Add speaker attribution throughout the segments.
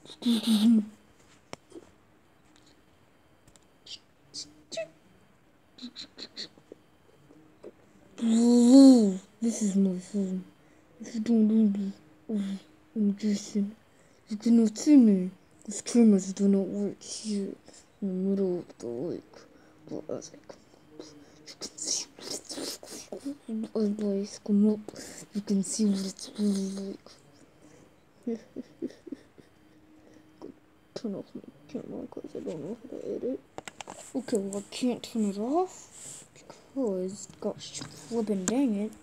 Speaker 1: This is my phone. If you don't do this, I'm Jason. You cannot see me. The cameras do not work here in the middle of the lake. But as I come up, you can see as boys come up, you can see what it's really like. Turn off my camera because I don't know how to edit. Okay, well I can't turn it off because gosh flippin' dang it.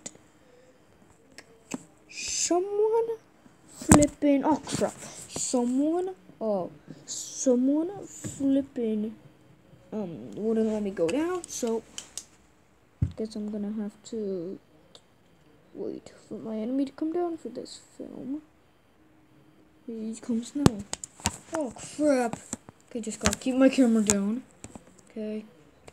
Speaker 1: Someone flippin' oh crap. Someone flippin' wouldn't let me go down, so guess I'm gonna have to wait for my enemy to come down for this film. Here he comes now. Oh crap. Okay, just gotta keep my camera down. Okay.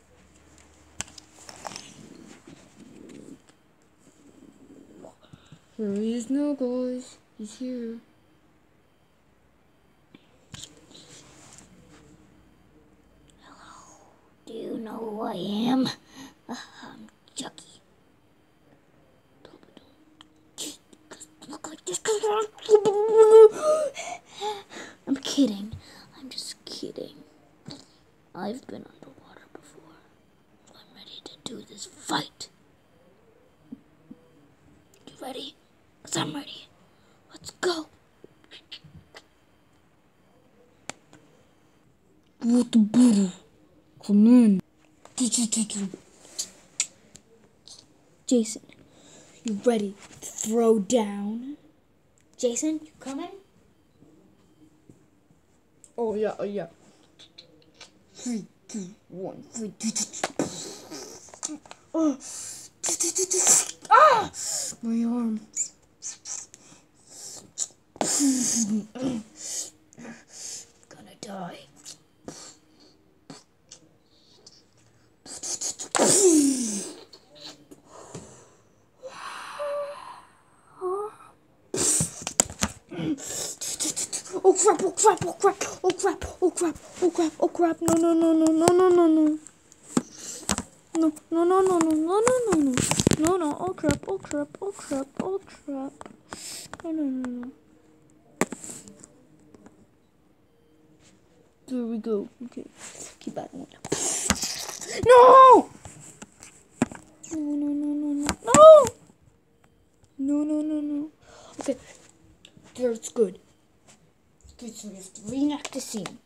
Speaker 1: Here he is now, guys. He's here.
Speaker 2: Hello. Do you know who I am? I'm Chucky. Look like this. I'm kidding. I'm just kidding. I've been underwater before. I'm ready to do this fight. You ready? 'Cause I'm ready. Let's go.
Speaker 1: What the booty? Come in. Jason, you ready to throw down?
Speaker 2: Jason, you coming?
Speaker 1: Oh yeah. 3, 2, 1, 3, 2, 2. Ah! My arm.
Speaker 2: Gonna die.
Speaker 1: Oh crap. No. No. Oh crap. No. There we go. Okay. Keep that one. No! No. Okay. That's good. Okay, so we have to reenact the scene.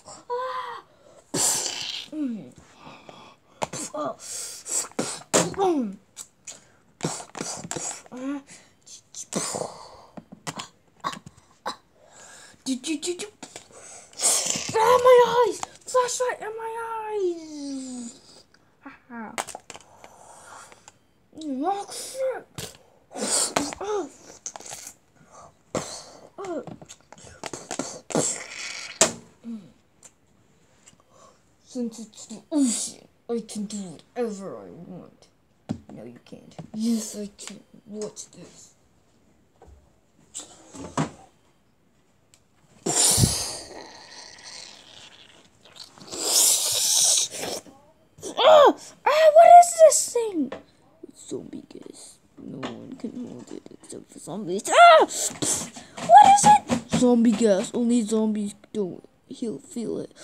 Speaker 1: Ah, my eyes! Flashlight in my eyes! Oh, crap! Since it's the ocean, I can do whatever I want. No, you can't. Yes, I can. Watch this. What is this thing? It's zombie gas. No one can hold it except for zombies. What is it? Zombie gas. Only zombies don't. He'll feel it.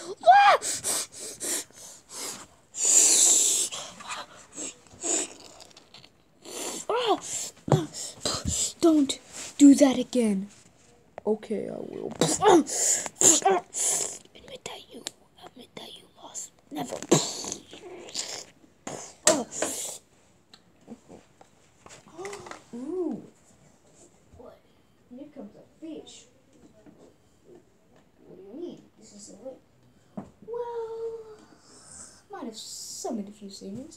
Speaker 1: Don't do that again. Okay, I will.
Speaker 2: Admit that you lost. Never.
Speaker 1: Ooh. What? Here comes a fish. What do you mean? This is a lake. Well, might have summoned a few things.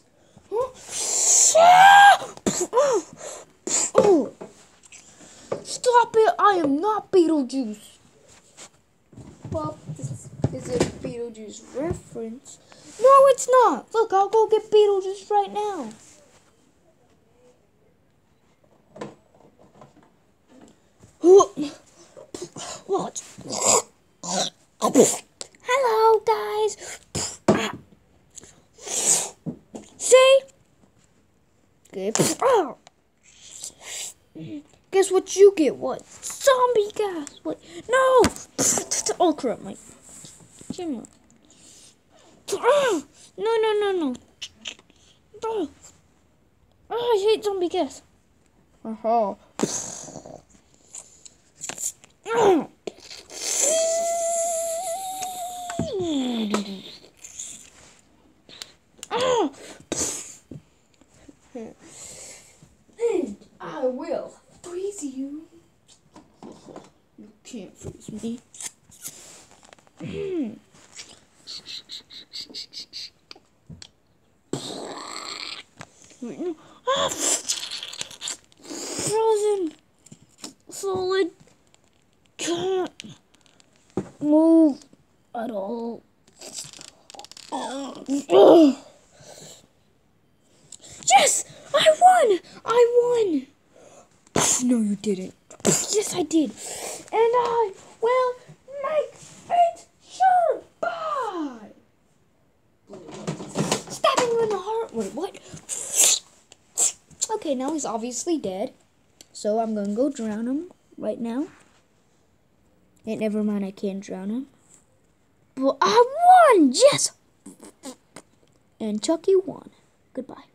Speaker 1: Stop it! I am not Beetlejuice. Well, this is a Beetlejuice reference. No, it's not. Look, I'll go get Beetlejuice right now. What?
Speaker 2: Hello, guys. See? Guess what you get? What? Zombie gas. What? No! Oh, crap, Mike. Come on. No. Oh, I hate zombie gas.
Speaker 1: Uh-huh. And I will freeze you. You can't freeze me.
Speaker 2: Frozen. Solid. Can't move at all. Yes! I won!
Speaker 1: No, you didn't.
Speaker 2: Yes, I did. And I will make it sure. Bye! Stabbing him in the heart. Wait, what? Okay, now he's obviously dead. So I'm gonna go drown him right now. And never mind, I can't drown him. But I won! Yes! And Chucky won. Goodbye.